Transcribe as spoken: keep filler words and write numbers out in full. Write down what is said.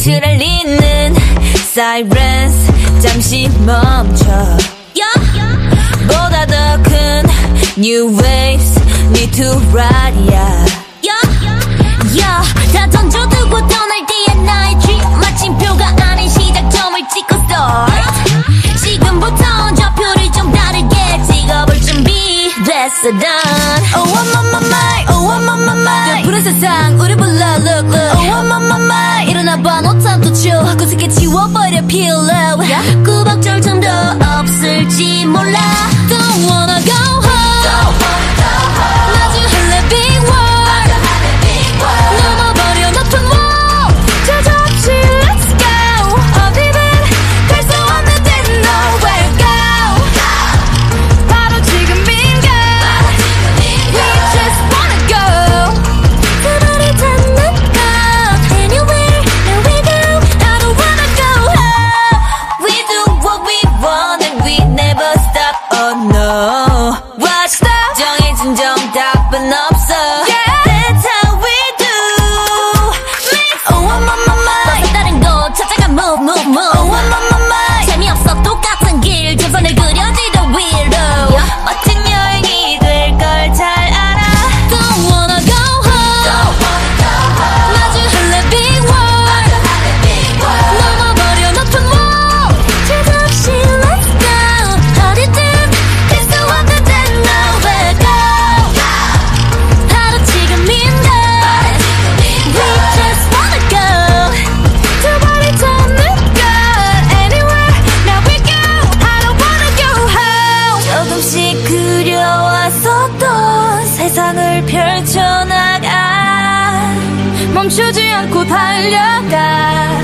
빛을 알리는 Sirens 잠시 멈춰 보다 더 큰 New waves need to ride yeah. Yeah, 다 던져두고 떠날 때의 나의 dream 마침표가 아닌 시작점을 찍고 start 지금부터 좌표를 좀 다르게 찍어볼 준비 됐어 done Oh I'm on my mind, oh I'm on my mind 그 푸른 세상 우리 불러 look look Oh I'm on my mind 일어나봐 no time to chill 구석에 지워버려 pillow yeah. 구박절정도 없을지 몰라 Don't wanna go home Don't wanna go home 마주할래 big world 넘어버려 높은 wall 저저없이 let's go 어디든 갈 수 없는 데 nowhere go 바로 지금인가 We just wanna go 그 발이 닿는 곳 Anywhere where we go I don't wanna go home We do what we want and we never stop oh no Watch stop 정해진 정답은 없어 yeah. That's how we do Mix Oh I'm on my mind 벌써 다른 곳 찾아가 move move move Oh I'm on my mind 재미없어 똑같은 길 전선을 그려지던 위로 yeah. 멋진 여행이 될 걸 잘 알아 Don't wanna go home Don't wanna go home 마주할래 big world 넘어버려 높은 wall 제도없이 let's go 어디든 갈 수 없는 데 nowhere go 바로 지금인가 We just wanna go 두 발이 닿는 곳 Anywhere now we go I don't wanna go home 조금씩 그려왔었던 세상을 펼쳐나가 멈추지 않고 달려가